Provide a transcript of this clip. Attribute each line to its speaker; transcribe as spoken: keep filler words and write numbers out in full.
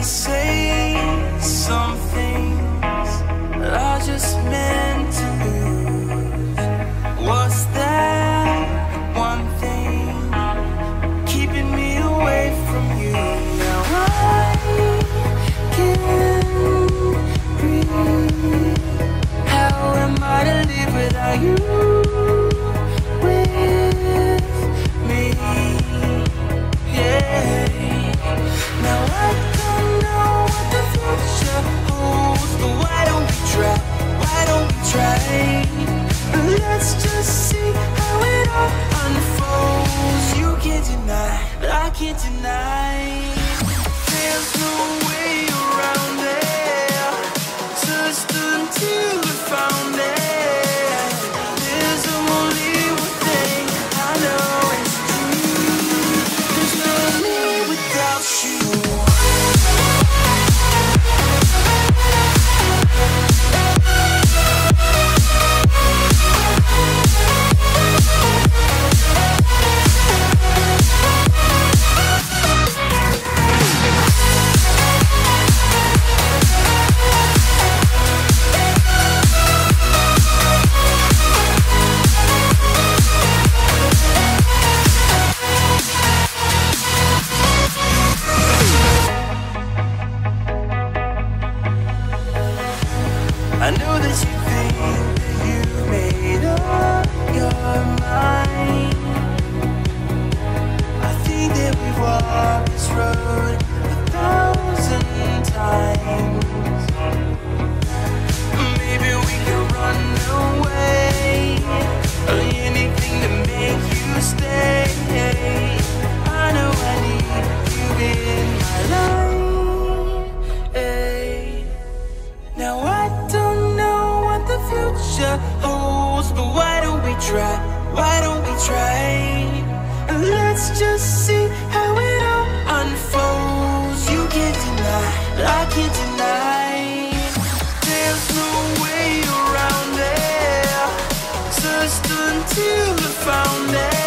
Speaker 1: say some things that I just meant to lose. What's that one thing keeping me away from you? Now I can't breathe. How am I to live without you with me? Yeah. Now I don't know what the future holds, but why don't we try? Why don't we try? Let's just see how it all unfolds. You can't deny, but I can't deny. There's no way around it, just until we found it. There's only one thing I know is true. There's no me without you. I know that you think that you made up your mind. I think that we've walked this road a thousand times. Maybe we could run away, anything to make you stay. I know I need you in my life. Hey. Now I don't know what the future holds, but why don't we try? Why don't we try? Let's just see how it all unfolds. You can't deny, but I can't deny. There's no way around it, just until we found it.